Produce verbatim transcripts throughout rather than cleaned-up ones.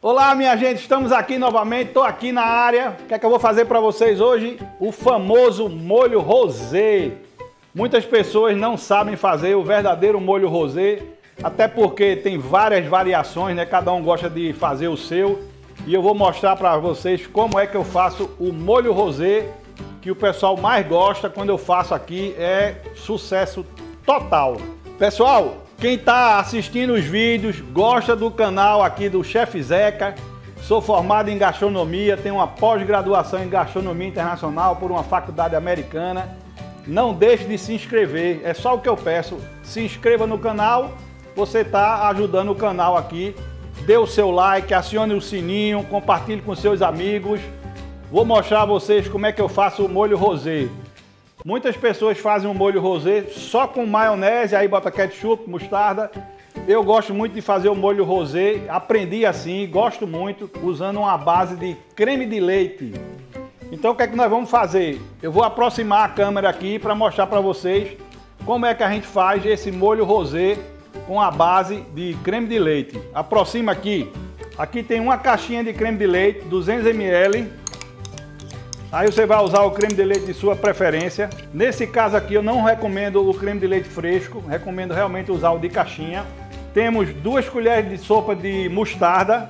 Olá, minha gente, estamos aqui novamente, estou aqui na área. O que é que eu vou fazer para vocês hoje? O famoso molho rosé. Muitas pessoas não sabem fazer o verdadeiro molho rosé, até porque tem várias variações, né? Cada um gosta de fazer o seu. E eu vou mostrar para vocês como é que eu faço o molho rosé, que o pessoal mais gosta quando eu faço aqui, é sucesso total. Pessoal, quem está assistindo os vídeos, gosta do canal aqui do Chef Zeca, sou formado em gastronomia, tenho uma pós-graduação em gastronomia internacional por uma faculdade americana. Não deixe de se inscrever, é só o que eu peço, se inscreva no canal, você está ajudando o canal aqui. Dê o seu like, acione o sininho, compartilhe com seus amigos. Vou mostrar a vocês como é que eu faço o molho rosé. Muitas pessoas fazem um molho rosé só com maionese, aí bota ketchup, mostarda. Eu gosto muito de fazer o molho rosé, aprendi assim, gosto muito, usando uma base de creme de leite. Então o que é que nós vamos fazer? Eu vou aproximar a câmera aqui para mostrar para vocês como é que a gente faz esse molho rosé com a base de creme de leite. Aproxima aqui. Aqui tem uma caixinha de creme de leite, duzentos mililitros. Aí você vai usar o creme de leite de sua preferência. Nesse caso aqui eu não recomendo o creme de leite fresco, recomendo realmente usar o de caixinha. Temos duas colheres de sopa de mostarda.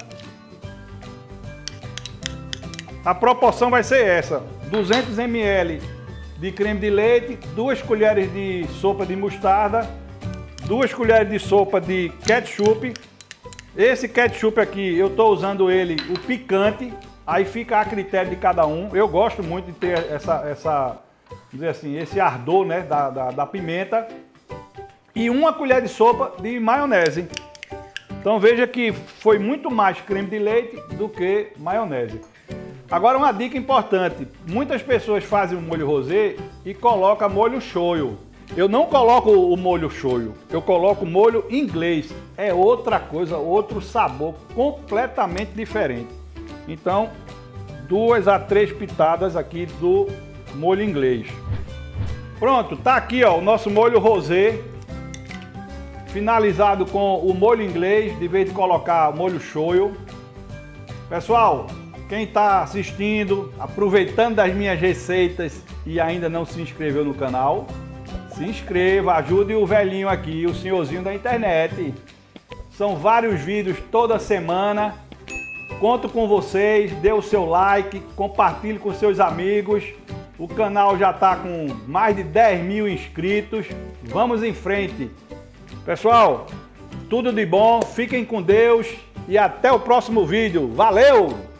A proporção vai ser essa, duzentos mililitros de creme de leite, duas colheres de sopa de mostarda, duas colheres de sopa de ketchup. Esse ketchup aqui eu estou usando ele, o picante. Aí fica a critério de cada um. Eu gosto muito de ter essa, essa vamos dizer assim, esse ardor, né, da, da, da pimenta. E uma colher de sopa de maionese. Então veja que foi muito mais creme de leite do que maionese. Agora uma dica importante. Muitas pessoas fazem o molho rosé e colocam molho shoyu. Eu não coloco o molho shoyu, eu coloco molho inglês. É outra coisa, outro sabor completamente diferente. Então, duas a três pitadas aqui do molho inglês. Pronto, tá aqui ó, o nosso molho rosé, finalizado com o molho inglês, de vez de colocar molho shoyu. Pessoal, quem está assistindo, aproveitando das minhas receitas e ainda não se inscreveu no canal, se inscreva, ajude o velhinho aqui, o senhorzinho da internet. São vários vídeos toda semana. Conto com vocês, dê o seu like, compartilhe com seus amigos. O canal já está com mais de dez mil inscritos. Vamos em frente. Pessoal, tudo de bom, fiquem com Deus e até o próximo vídeo. Valeu!